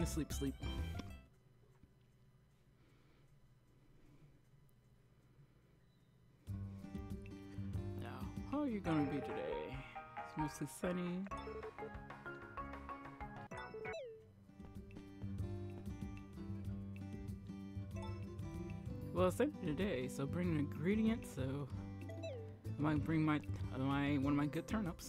sleep, sleep. Now, how are you gonna be today? It's mostly sunny. Well, it's empty today, so bring an ingredient. So I might bring my one of my good turnips.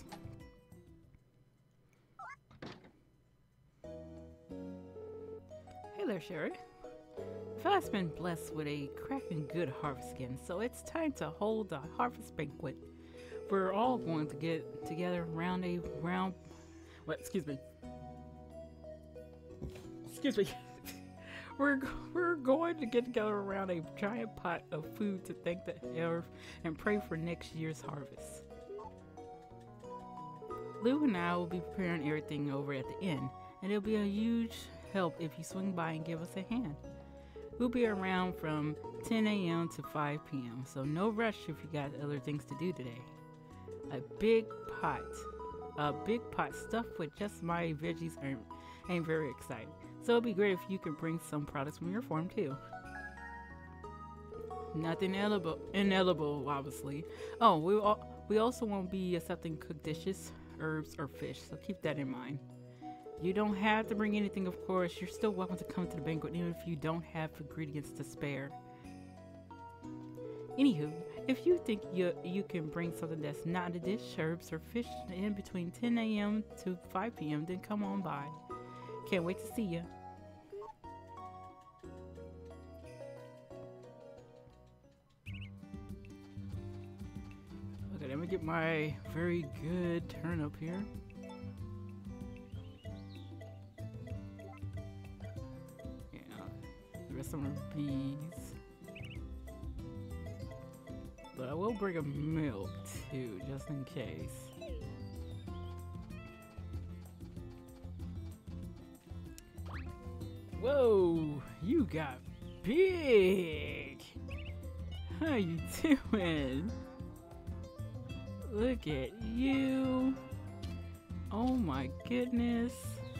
Hey there, Sherry. I've been blessed with a cracking good harvest again, so it's time to hold a harvest banquet. We're all going to get together around a round. What? Excuse me. Excuse me. We're going to get together around a giant pot of food to thank the earth and pray for next year's harvest. Lou and I will be preparing everything over at the inn, and it'll be a huge help if you swing by and give us a hand. We'll be around from 10 a.m. to 5 p.m., so no rush if you got other things to do today. A big pot stuffed with just my veggies ain't very exciting. So it'd be great if you could bring some products from your farm too. Nothing inedible, obviously. Oh, we also won't be accepting cooked dishes, herbs, or fish, so keep that in mind. You don't have to bring anything, of course. You're still welcome to come to the banquet even if you don't have ingredients to spare. Anywho, if you think you can bring something that's not a dish, herbs, or fish in between 10 a.m. to 5 p.m., then come on by. Can't wait to see you. Okay, let me get my very good turnip here. Yeah, the rest of them are bees. But I will bring a milk too, just in case. Whoa, you got big. How you doing? Look at you. Oh my goodness.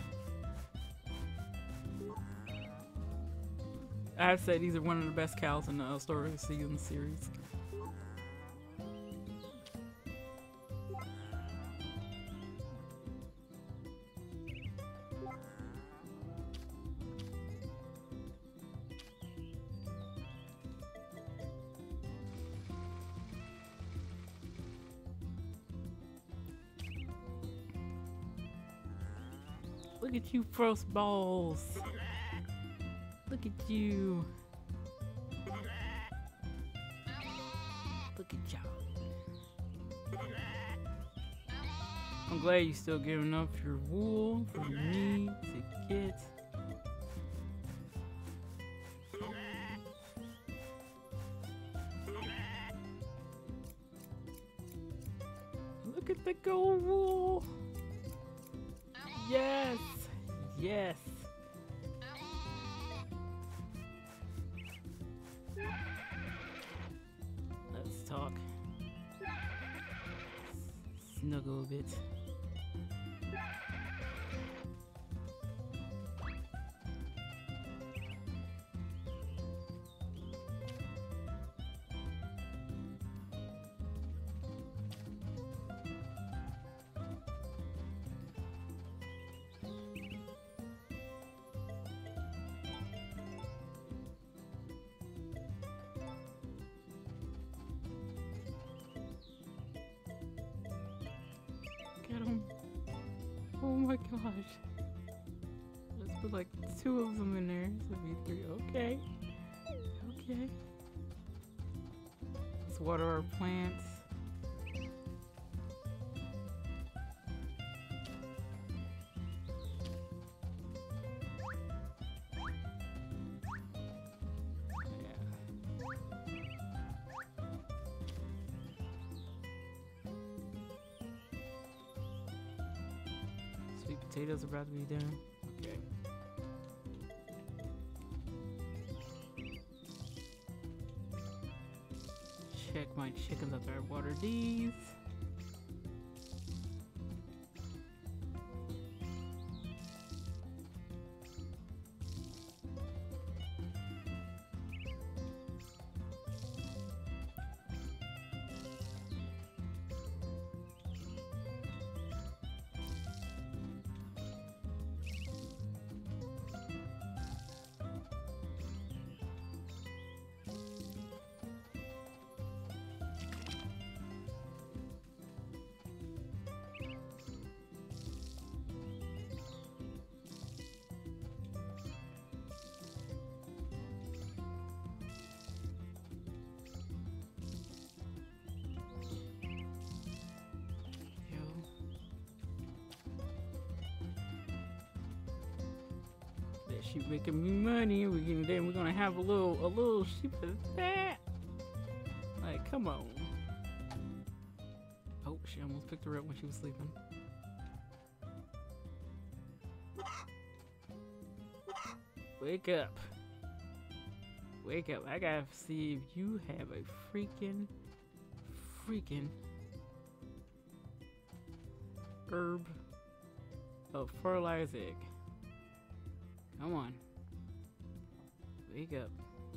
I'd say these are one of the best cows in the Story of the Season series. Look at you, frost balls. Look at you. Look at y'all. I'm glad you still giving up your wool for me to get. Look at the gold wool. Yes, yes. Let's talk. Snuggle a bit. Get him. Oh my gosh. Let's put like 2 of them in there. So it'll be 3. Okay. Okay. Let's water our plants. Sweet potatoes are about to be done. Okay. Check my chickens after I water these. sheep making me money. Then we're gonna have a little sheep of that. Like, come on. Oh, she almost picked her up when she was sleeping. Wake up. Wake up. I gotta see if you have a freaking herb of fertilized egg. Come on. Wake up.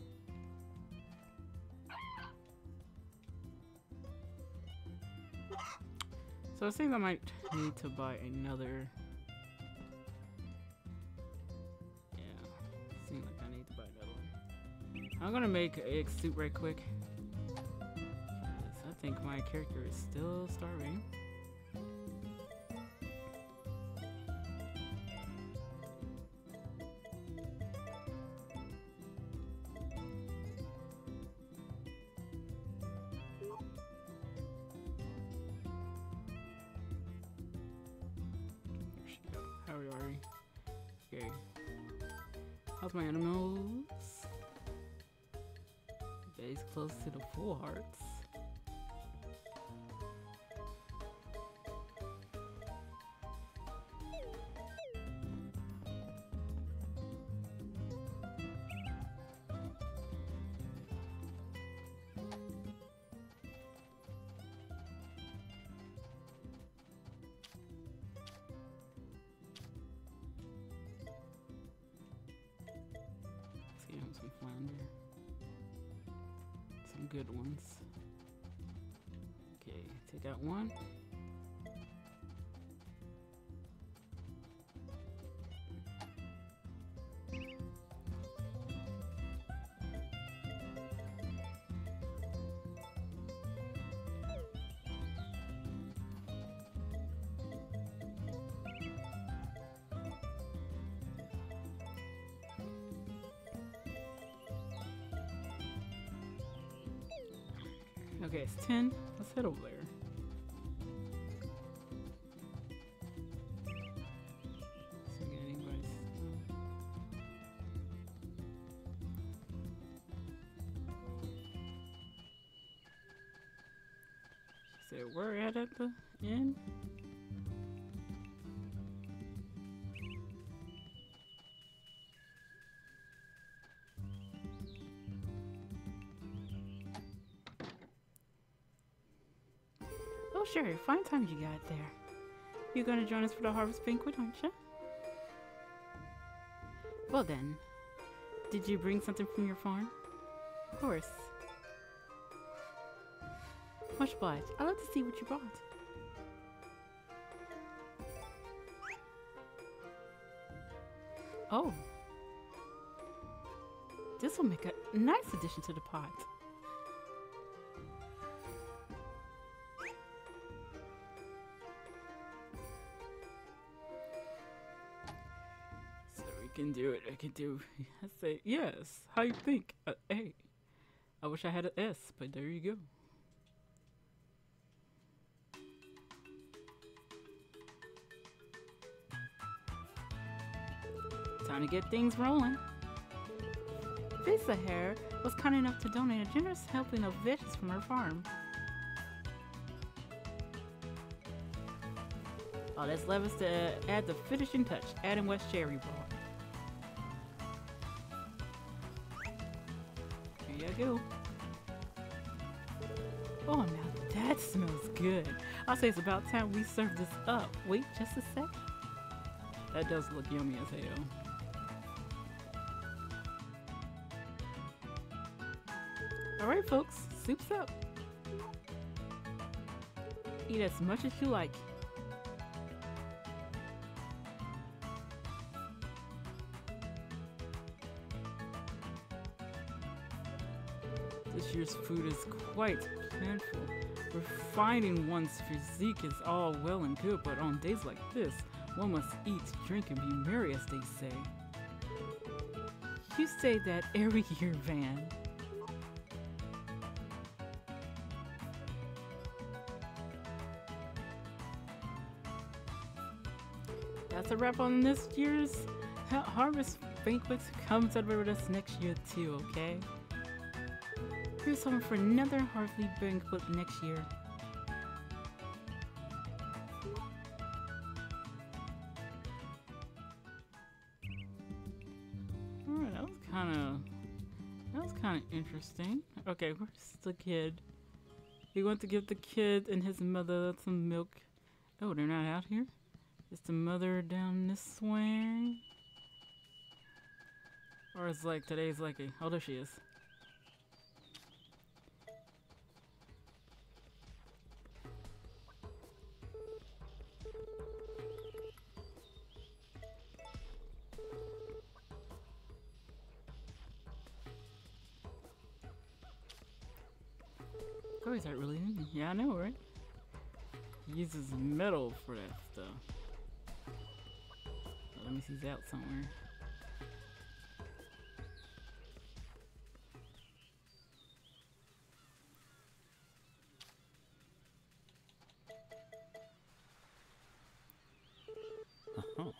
So it seems I might need to buy another. Yeah, seems like I need to buy another one. I'm gonna make an egg soup right quick. I think my character is still starving. How are you? Okay. How's my animals? Base close to the full hearts. Some flounder. Some good ones. Okay, take out one. Okay, it's 10. Let's head over there. See if we got anybody's. She said, we're at the end. Oh, sure. Fine time you got there. You're gonna join us for the harvest banquet, aren't you? Well then, did you bring something from your farm? Of course. Much obliged. I'd love to see what you brought. Oh. This will make a nice addition to the pot. Can do it. I can do. I say yes. How you think? Hey, I wish I had an S, but there you go. Time to get things rolling. Visa Hair was kind enough to donate a generous helping of veggies from her farm. All that's left is to add the finishing touch, adding West cherry ball. Here you go. Oh, now that smells good. I'll say it's about time we serve this up. Wait just a sec. That does look yummy as hell. Alright folks, soup's up. Eat as much as you like. This year's food is quite plentiful. Refining one's physique is all well and good, but on days like this, one must eat, drink, and be merry, as they say. You say that every year, Van. That's a wrap on this year's harvest Banquet, come celebrate with us next year too, okay? Here's something for another Heartfleet Banquet next year. Alright, that was kinda interesting. Okay, where's the kid? He went to give the kid and his mother some milk. Oh, they're not out here? Is the mother down this way? Or is like today's like a... Oh, there she is. Oh, is that really neat? Yeah, I know, right? He uses metal for that stuff. Oh, let me see, he's out somewhere. Uh-huh.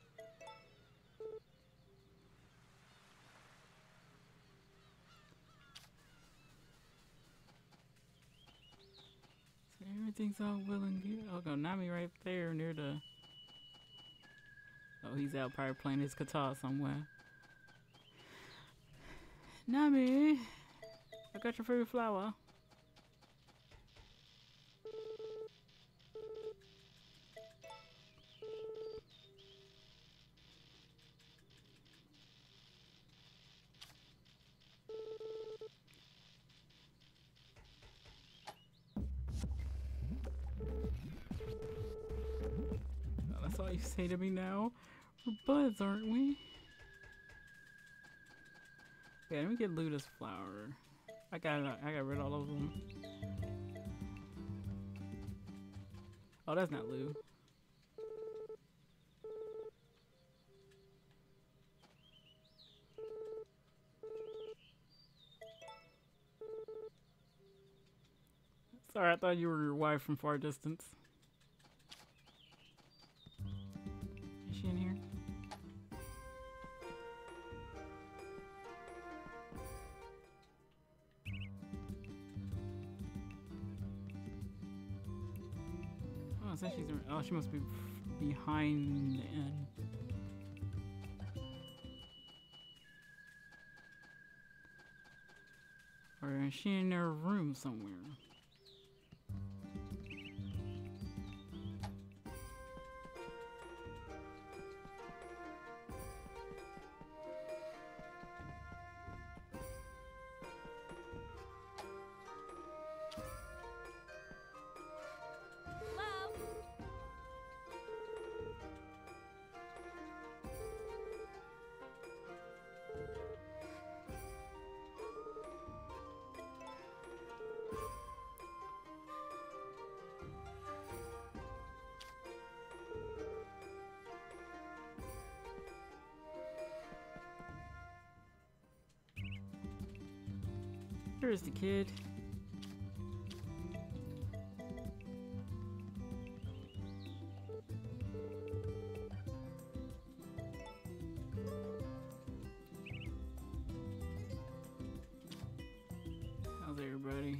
So everything's all well and good. Oh, go Nami right there near the... Oh, he's out probably playing his guitar somewhere. Nami, I got your favorite flower. Oh, that's all you say to me now. We're buds, aren't we? Yeah, let me get Luda's flower. I got rid of all of them. Oh, that's not Lou. Sorry, I thought you were your wife from far distance. Is she in here? Oh, so she's. Oh, she must be behind the end. Or is she in her room somewhere? There's the kid. How's everybody?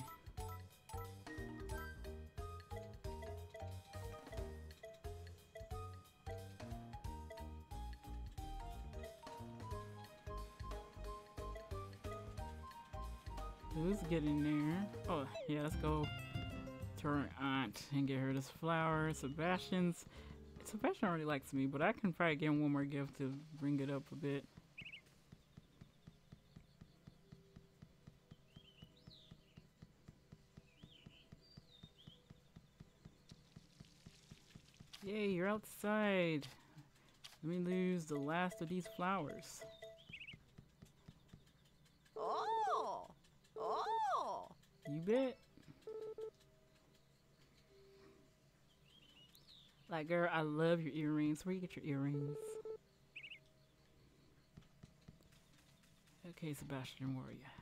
Who's getting there? Oh, yeah, let's go to her aunt and get her this flower. Sebastian already likes me, but I can probably get him one more gift to bring it up a bit. Yay, you're outside. Let me lose the last of these flowers. You bet. Like, girl, I love your earrings. Where you get your earrings? Okay, Sebastian, where are you?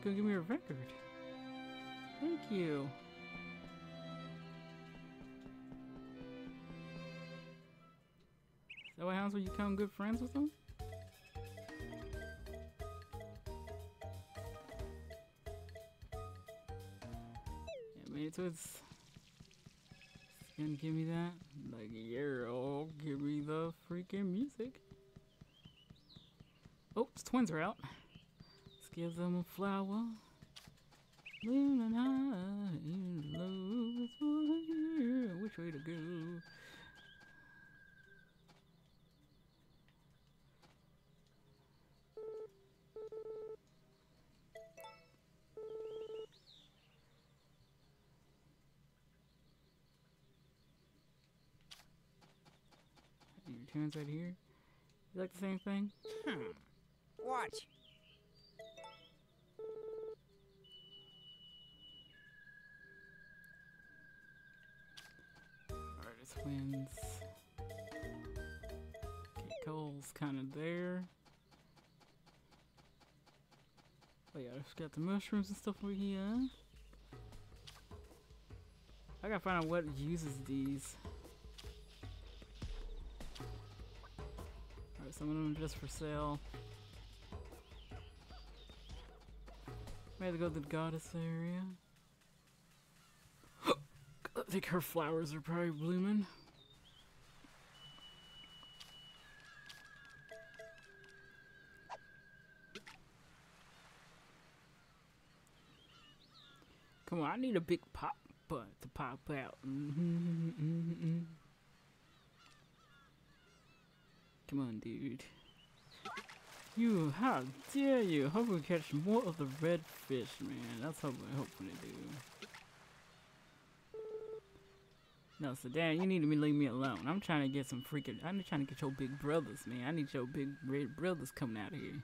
gonna give me a record. Thank you. Is that what happens when you become good friends with them? Yeah, man, so it's gonna give me that? Like, yeah, oh, give me the freaking music. Oh, the twins are out. Let's give them a flower. Living high in love is one. Which way to go? Your turns right here. You like the same thing? Watch. Alright, the twins. Okay, Cole's kind of there. Oh yeah, I've got the mushrooms and stuff over here. I gotta find out what uses these. Alright, some of them are just for sale. May have to go to the goddess area. I think her flowers are probably blooming. Come on, I need a big pop butt to pop out. Come on, dude. You, how dare you? Hope we catch more of the red fish, man. That's what we're hoping to do. No, so Dan, you need to leave me alone. I'm trying to get some freaking. I'm trying to get your big brothers, man. I need your big red brothers coming out of here.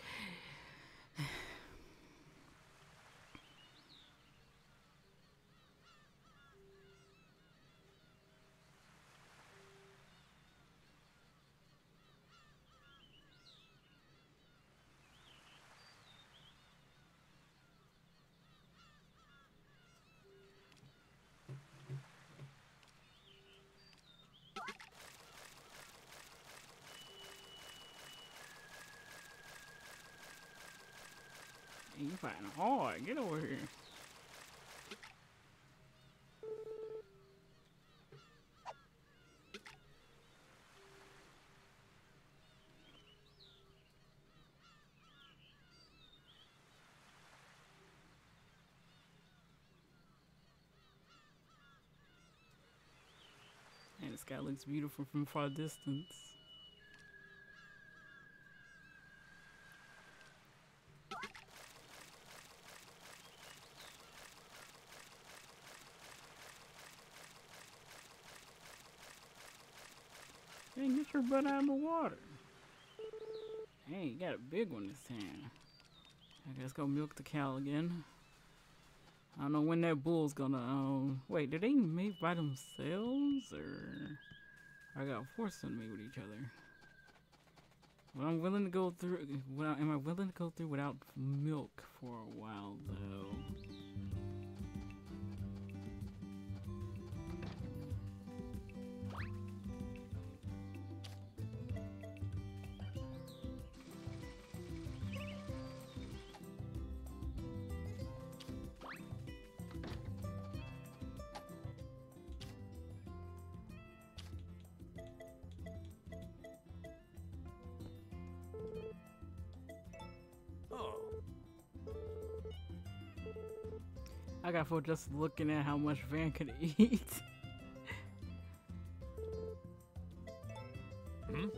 You fighting hard. Get over here. And the sky looks beautiful from far distance. Hey, get your butt out of the water. Hey, you got a big one this time. I guess go milk the cow again. I don't know when that bull's gonna, wait, did they mate by themselves, or I gotta force them to mate with each other? Well, I'm willing to go through, am I willing to go through without milk for a while, though? I got for just looking at how much Van could eat. Hmm?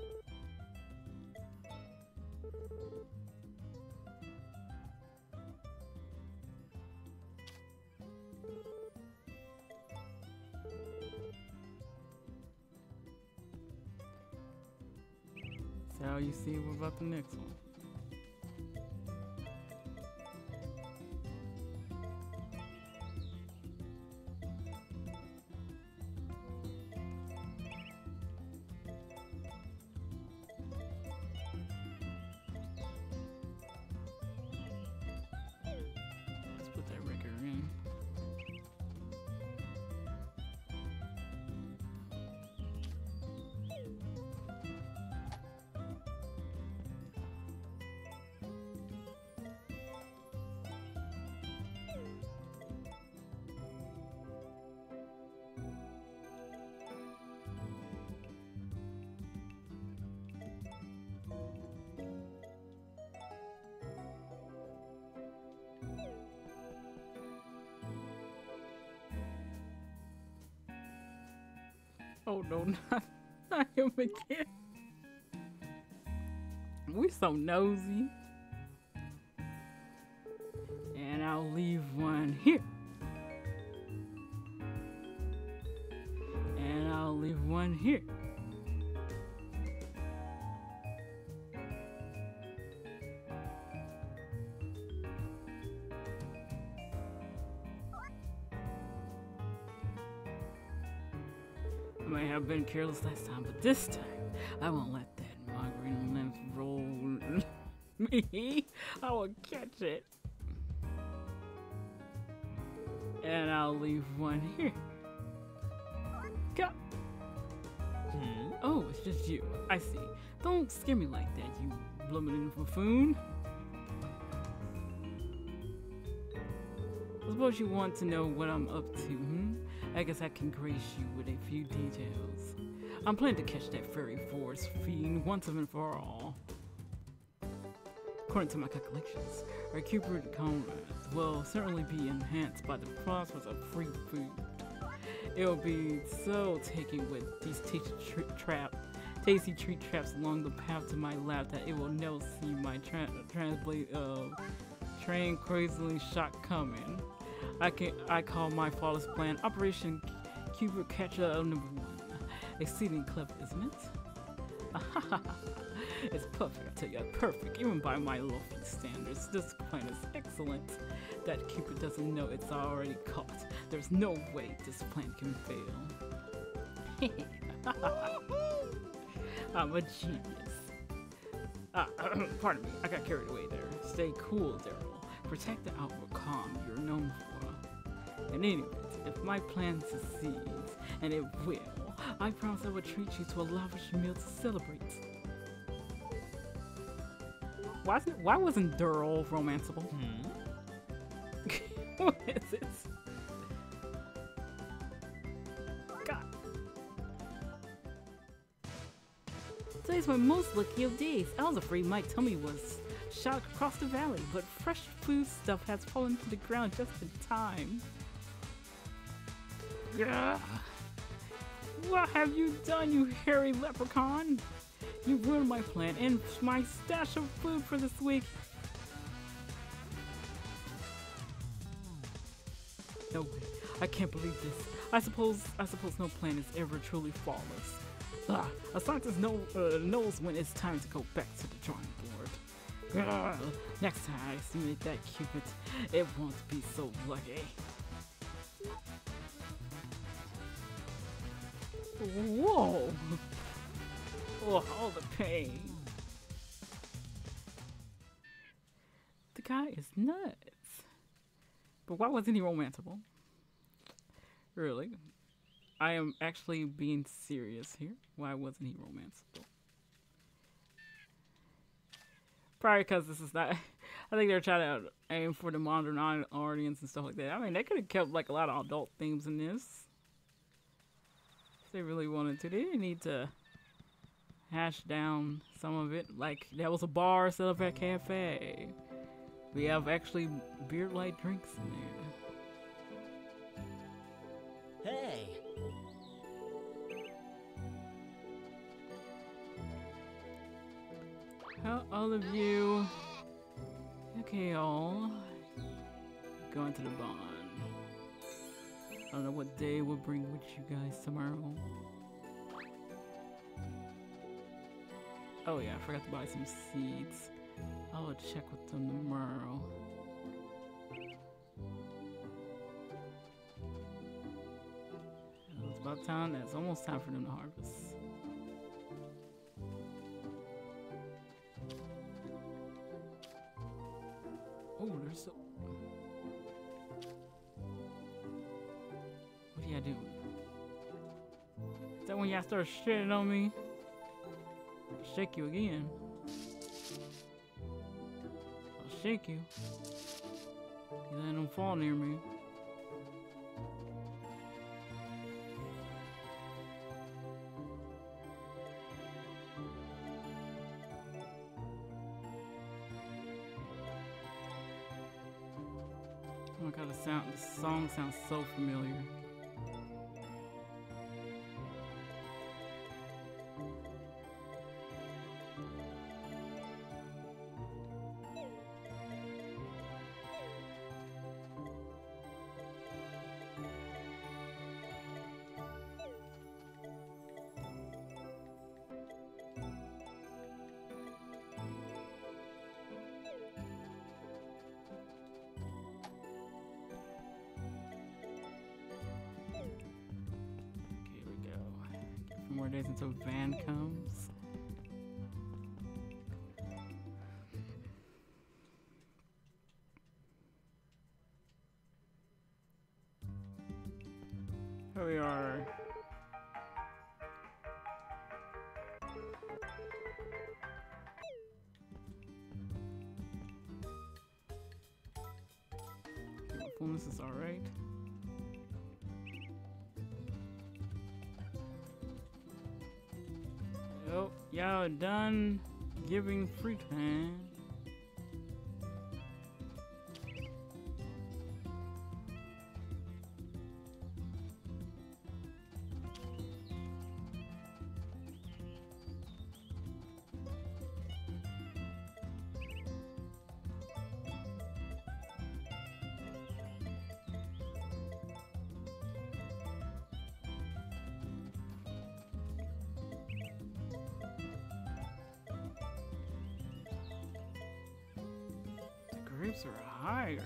So you see what about the next one? Oh no, not him again. We so nosy. And I'll leave one here. And I'll leave one here. I may have been careless last time, but this time I won't let that migraine lymph roll me. I will catch it. And I'll leave one here. Go. Oh, it's just you. I see. Don't scare me like that, you blooming buffoon. I suppose you want to know what I'm up to, hmm? I guess I can grace you with a few details. I'm planning to catch that furry forest fiend once and for all. According to my calculations, our Cupid comrades will certainly be enhanced by the prospect of free food. It will be so taken with these tasty treat traps along the path to my lab that it will never see my train crazily shot coming. I call my flawless plan Operation Cupid Catcher number 1. Exceeding clever, isn't it? It's perfect, I tell you, perfect. Even by my lofty standards, this plan is excellent. That Cupid doesn't know it's already caught. There's no way this plan can fail. I'm a genius. Pardon me, I got carried away there. Stay cool, Daryl. Protect the outward calm you're known for. And anyway, if my plan succeeds, and it will, I promise I will treat you to a lavish meal to celebrate. Why wasn't Daryl romanceable? What is this? God. Today's my most lucky of days. I was afraid my tummy was shot across the valley, but fresh food stuff has fallen to the ground just in time. Gah. What have you done, you hairy leprechaun? You ruined my plan and my stash of food for this week. No way. I can't believe this. I suppose no plan is ever truly flawless. A scientist knows when it's time to go back to the drawing board. Next time I simulate that Cupid, it won't be so lucky. Whoa! Oh, all the pain. The guy is nuts. But why wasn't he romanceable? Really? I am actually being serious here. Why wasn't he romanceable? Probably because this is not... I think they're trying to aim for the modern audience and stuff like that. I mean, they could have kept like a lot of adult themes in this. If they really wanted to. They didn't need to hash down some of it. Like, that was a bar set up at a cafe. We have actually beer-like drinks in there. Hey! How all of you... Okay, all. Going to the barn. I don't know what day we'll bring with you guys tomorrow. Oh yeah, I forgot to buy some seeds. I'll check with them tomorrow. It's about time. It's almost time for them to harvest. Oh, there's so... What do y'all do? Is that when y'all start shitting on me? I'll shake you again. I'll shake you. You let them fall near me. Oh my god, the song sounds so familiar. more days until van comes. Here we are. Fullness is alright. Oh, y'all are done giving free time. Grapes are higher.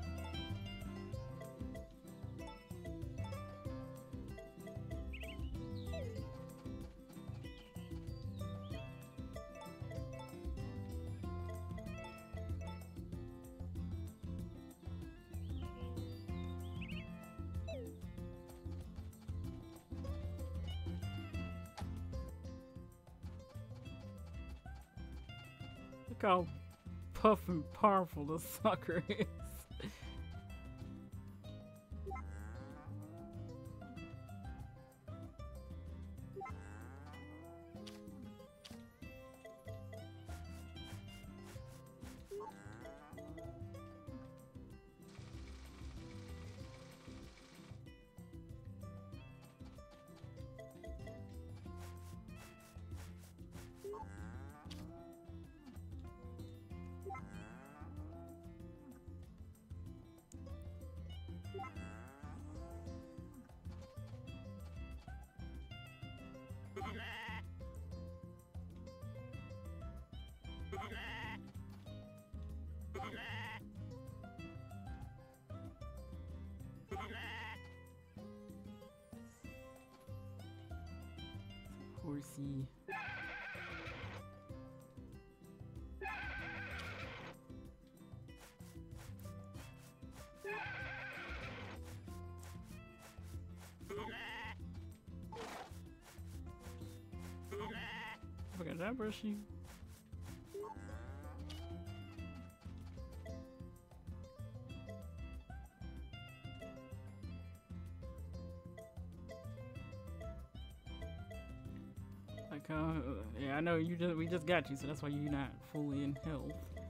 Look how puff and powerful the sucker is. Horsey. Look at that brushing. Like yeah, I know we just got you, so that's why you're not fully in health.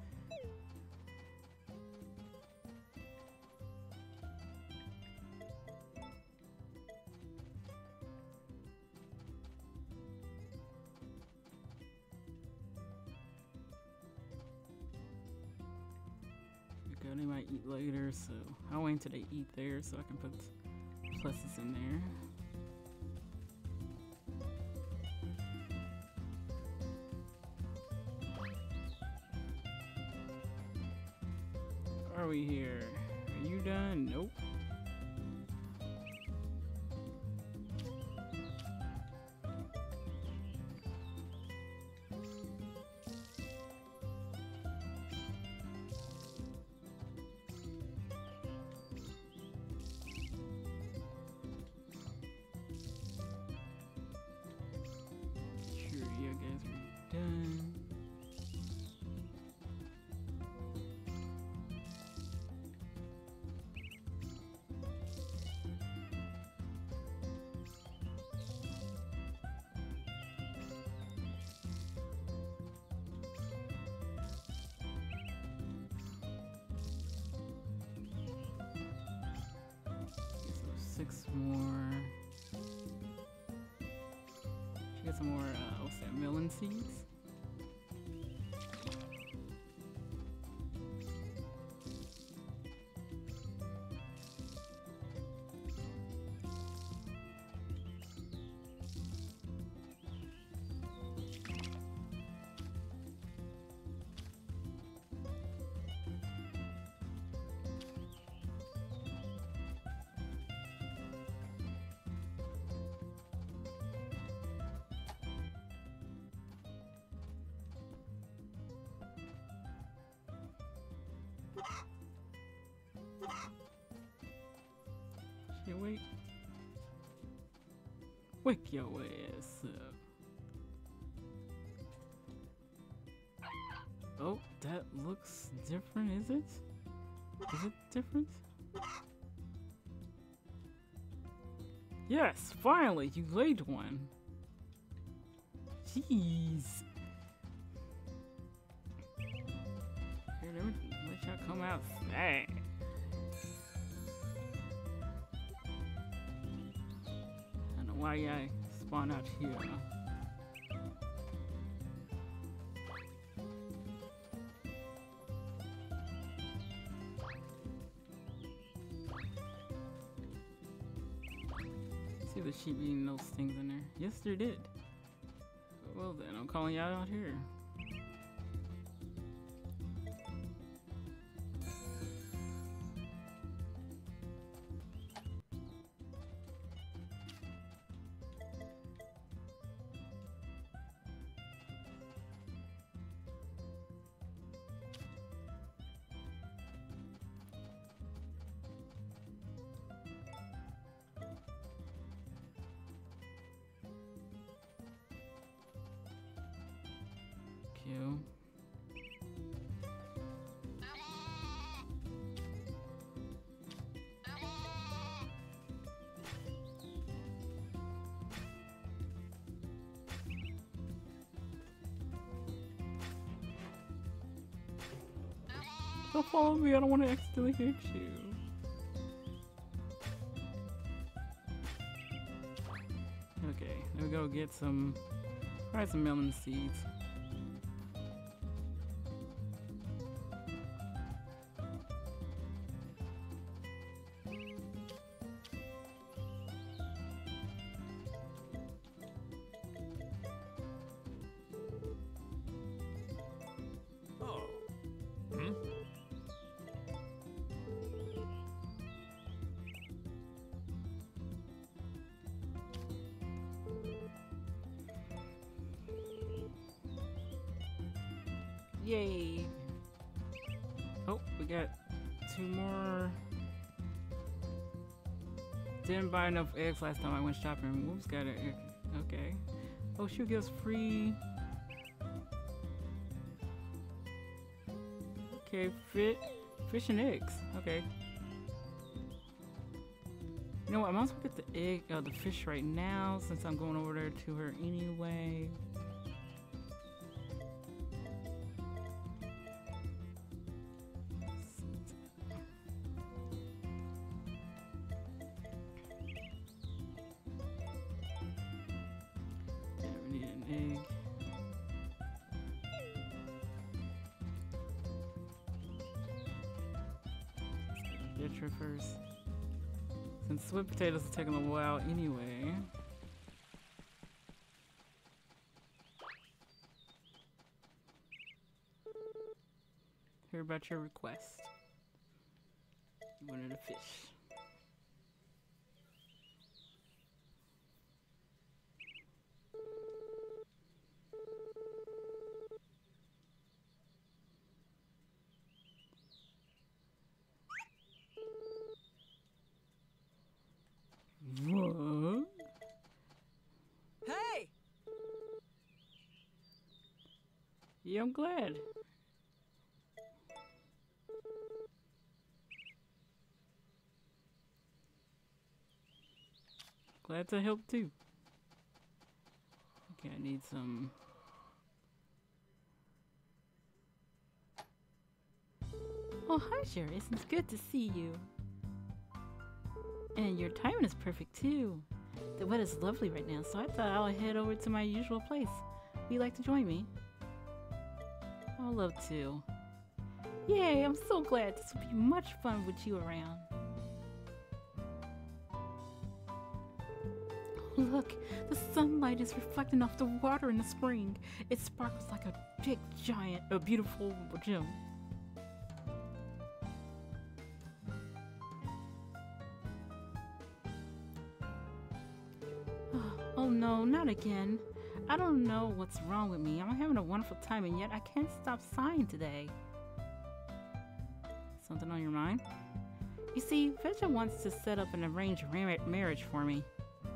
Okay, they might eat later, so I'll wait until they eat there so I can put pluses in there. Are we here? Are you done? Nope. Sure, you guys are done. Six more. Should get some more, what's that, melon seeds? She awake? Wake your ass up. Oh, that looks different, is it? Is it different? Yes, finally, you laid one. Jeez. Here, let y'all come outside. I don't know why y'all spawn out here. See the sheep eating those things in there. Yes, they did. Well then, I'm calling y'all out here. Kill. Don't follow me, I don't want to accidentally hit you. Okay, let me go get some, probably some melon seeds. Yay! Oh, we got 2 more. Didn't buy enough eggs last time I went shopping. Whoops, got it. Okay. Oh, she gives free. Okay, fish and eggs. Okay. You know what? I might as well get the fish right now since I'm going over there to her anyway. Get her first. Since sweet potatoes are taking a while anyway. Hear about your request. You wanted a fish. What? Hey! Yeah, I'm glad. Glad to help too. Okay, I need some. Oh, hi, Sherry. It's good to see you. And your timing is perfect too. The weather's lovely right now, so I thought I'll head over to my usual place. Would you like to join me? I'd love to. Yay, I'm so glad. This will be much fun with you around. Look, the sunlight is reflecting off the water in the spring. It sparkles like a big, giant, a beautiful gem. Oh no, not again. I don't know what's wrong with me. I'm having a wonderful time and yet I can't stop sighing today. Something on your mind? You see, Vesha wants to set up an arranged marriage for me.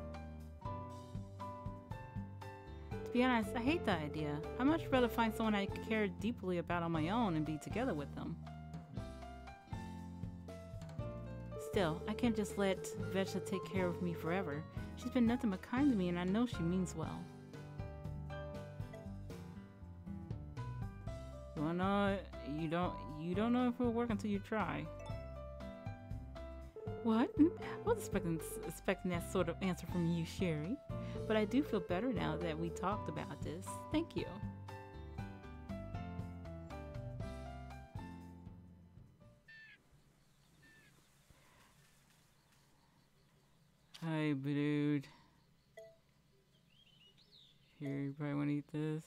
To be honest, I hate that idea. I'd much rather find someone I care deeply about on my own and be together with them. Still, I can't just let Vesha take care of me forever. She's been nothing but kind to me, and I know she means well. You wanna know? You don't know if it'll work until you try. What? I was expecting that sort of answer from you, Sherry. But I do feel better now that we talked about this. Thank you. Hi, dude. Here, you probably want to eat this.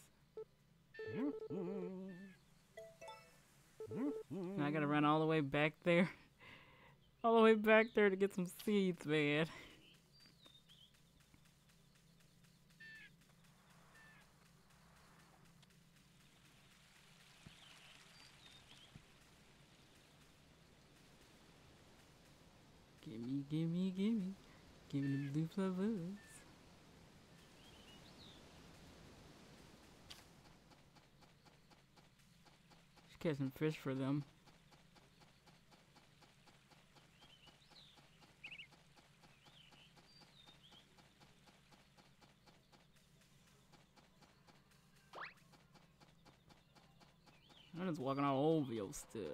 And I gotta run all the way back there. All the way back there to get some seeds, man. Gimme, gimme, gimme. Gimme the blue flowers. Should catch some fish for them. I'm just walking all over your stuff.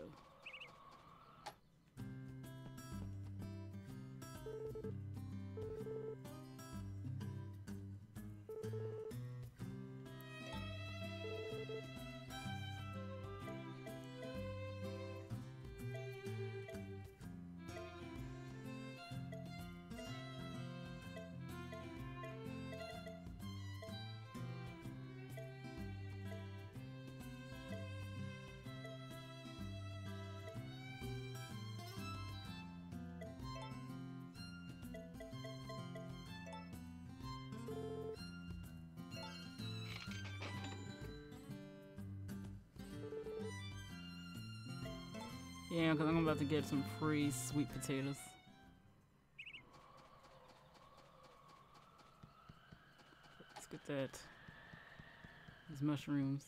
Yeah, because I'm about to get some free sweet potatoes. Let's get that. These mushrooms.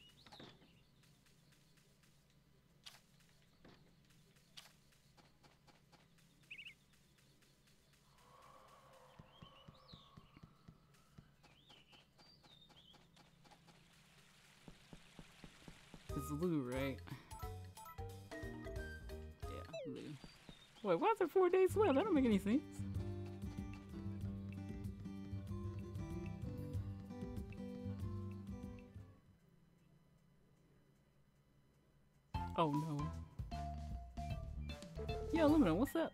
It's Lou, right? Wait, why is there 4 days left? That don't make any sense. Oh no. Yo, Lumina, what's up?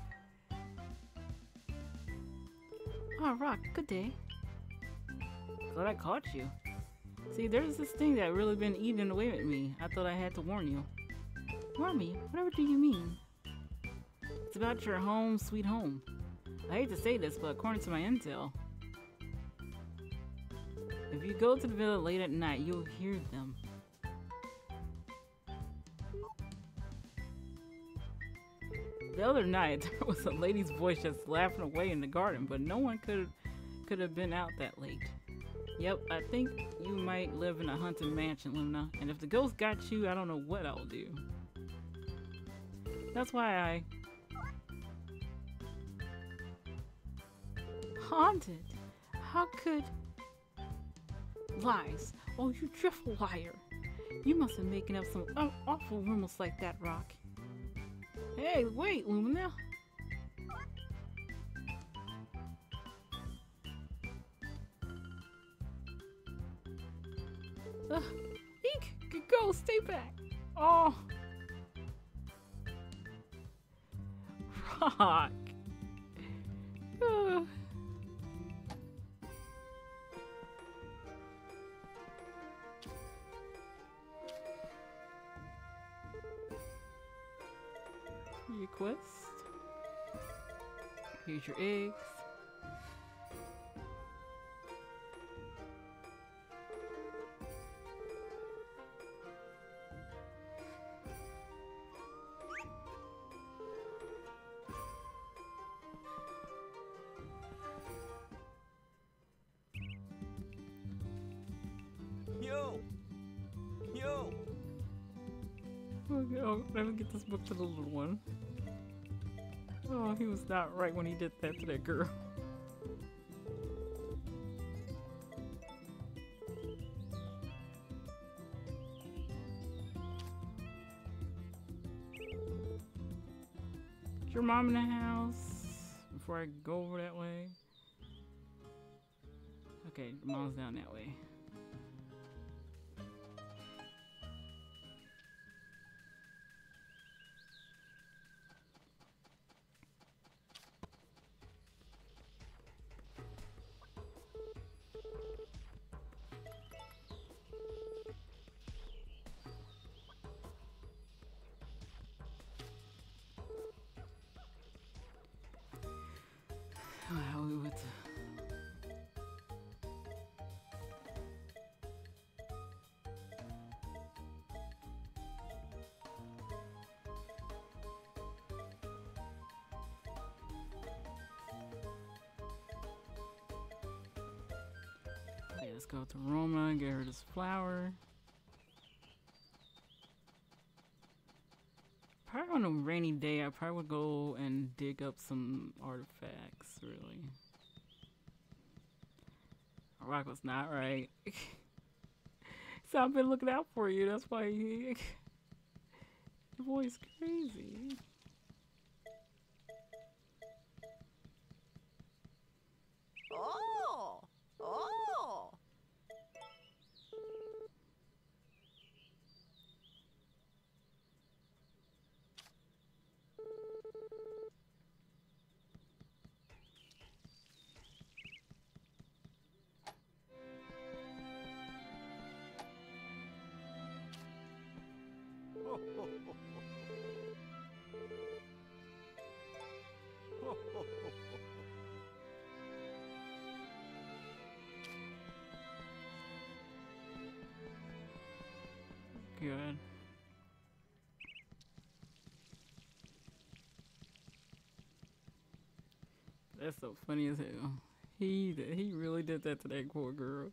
Oh, Rock, good day. Glad I caught you. See, there's this thing that really been eating away at me. I thought I had to warn you. Warn me? Whatever do you mean? It's about your home, sweet home. I hate to say this, but according to my intel, if you go to the villa late at night, you'll hear them. The other night, there was a lady's voice just laughing away in the garden, but no one could have been out that late. Yep, I think you might live in a haunted mansion, Luna, and if the ghost got you, I don't know what I'll do. That's why I... Haunted? How could... Lies. Oh, you dreadful liar. You must have making up some awful rumors like that, Rock. Hey, wait, Lumina. Eek! Go, stay back. Oh. Rock. Your quest. Here's your eggs. Oh, let me get this book to the little one. Oh, he was not right when he did that to that girl. Is your mom in the house? Before I go over that way. Okay, mom's down that way. Okay, let's go to Roma and get her this flower. Probably on a rainy day, I probably would go and dig up some artifacts, really. Rocco's not right. So I've been looking out for you, that's why your boy's crazy. Oh! Oh! Good. That's so funny as hell. He really did that to that poor girl.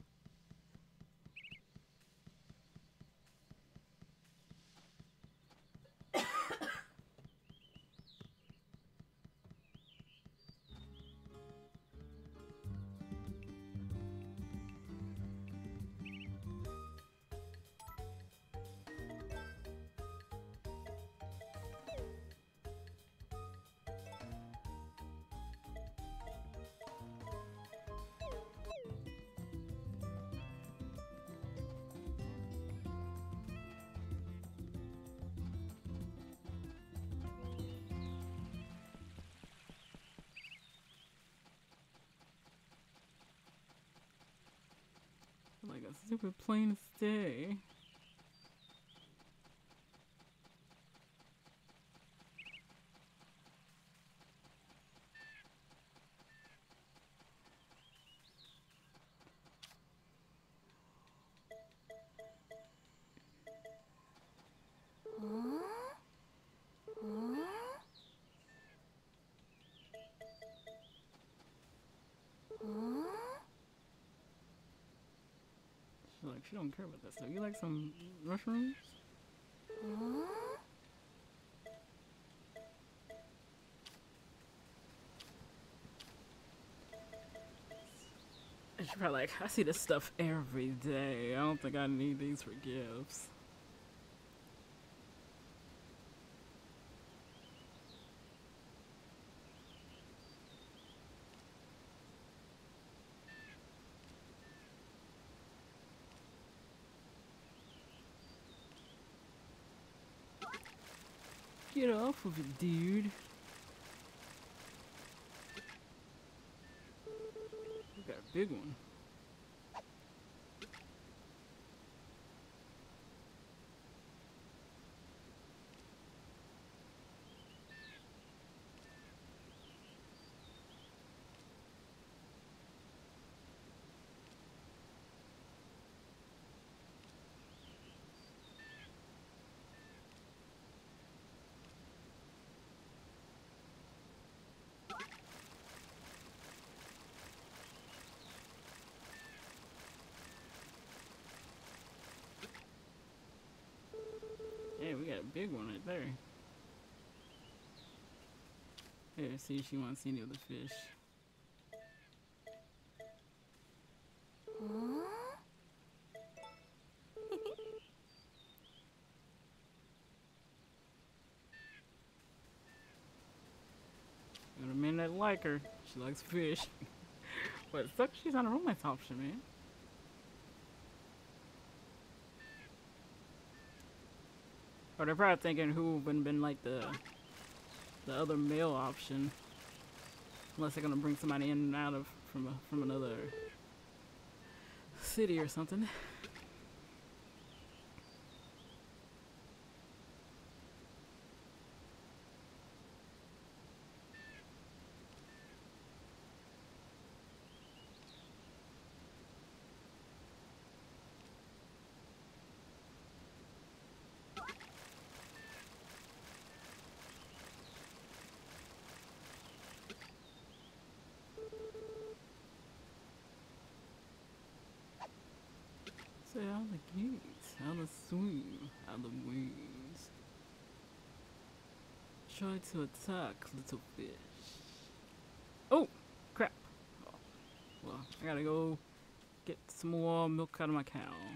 Like a super plain stay. Like she don't care about that stuff. You like some mushrooms? And she's probably like, I see this stuff every day. I don't think I need these for gifts. Get off of it, dude. You got a big one. big one right there. Here, see if she wants any of the fish. Huh? Got a man that like her. She likes fish. But it sucks she's on a romance option, man. Or they're probably thinking who would have been like the other male option. Unless they're gonna bring somebody in and out of from another city or something. Say how the gates, how the swing, how the wings. Try to attack, little fish. Oh, crap. Oh, well, I gotta go get some more milk out of my cow.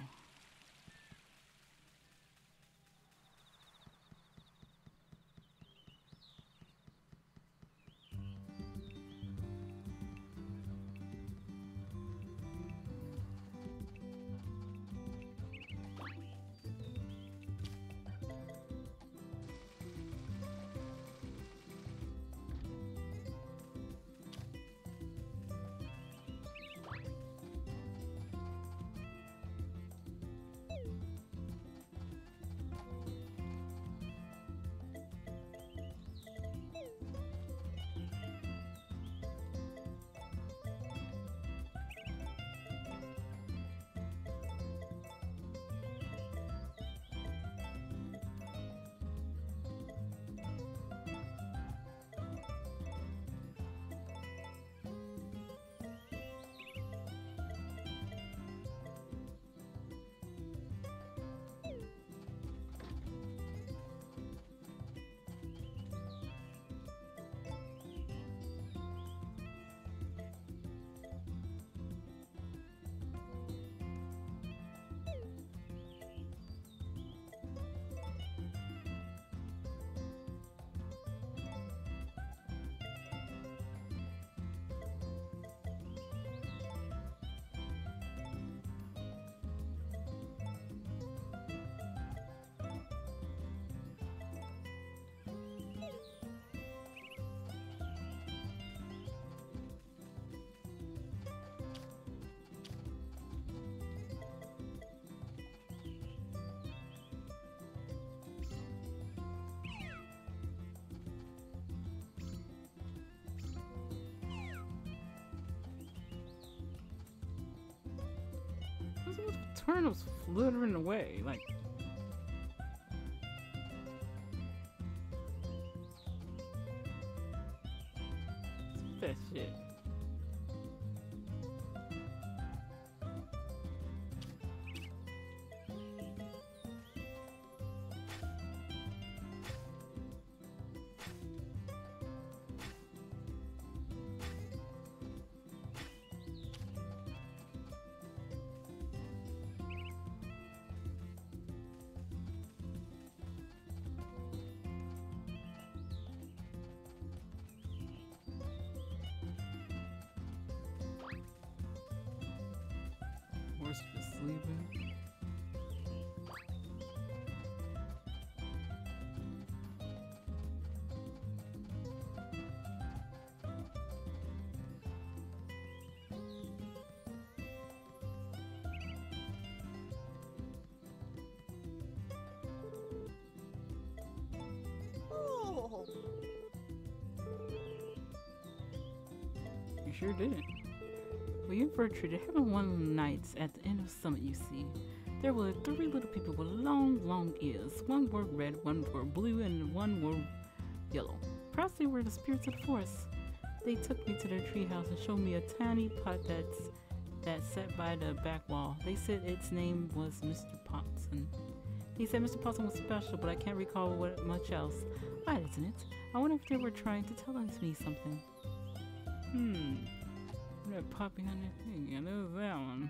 What's with turnips flittering away? Like, what's that shit? Horse just sleeping. Oh. You sure didn't. Well, you were treated heaven one nights at the end of summit, you see. There were 3 little people with long, long ears. One wore red, one wore blue, and one wore yellow. Perhaps they were the spirits of the forest. They took me to their treehouse and showed me a tiny pot that sat by the back wall. They said its name was Mr. Potson. He said Mr. Possum was special, but I can't recall what much else. Odd, isn't it? I wonder if they were trying to tell us me something. That pop behind that thing. Yeah, there's that one.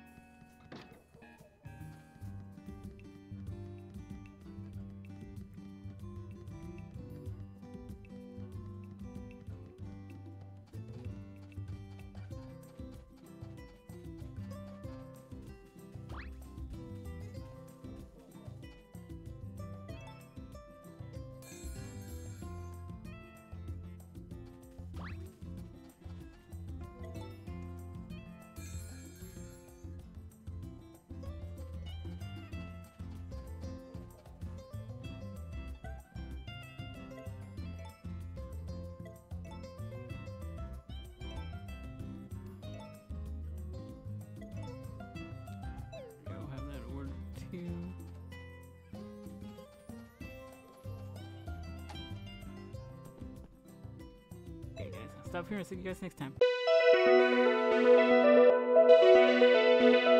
Okay guys, I'll stop here and see you guys next time.